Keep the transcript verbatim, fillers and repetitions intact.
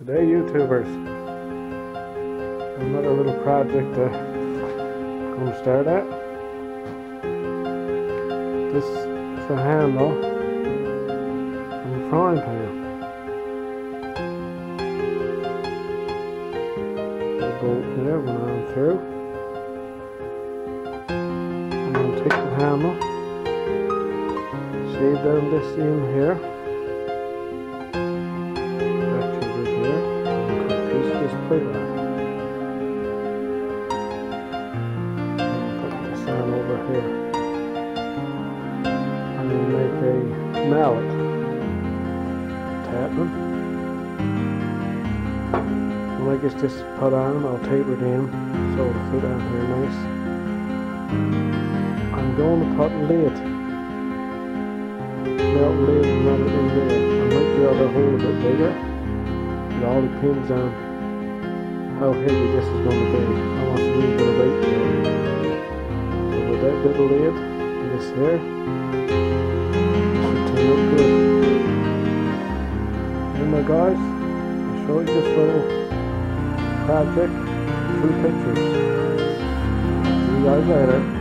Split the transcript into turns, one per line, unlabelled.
Today, YouTubers, another little project to come start at. This is a handle from a frying pan. The bolt there went on through. I'm going to take the handle, shave down this seam here. Plate on. Put this on over here. I'm going to make a mallet tapping. When I get this put on, I'll taper it in so it'll fit on here nice. I'm going to put lid, melt lid and run it in there. I might be able to hold a bit bigger. It all depends on how heavy this is going to be. I want a little bit of weight to it. So with that little lid and this here, it should turn out good. Anyway guys, I'll show you this little project through pictures. See you guys later.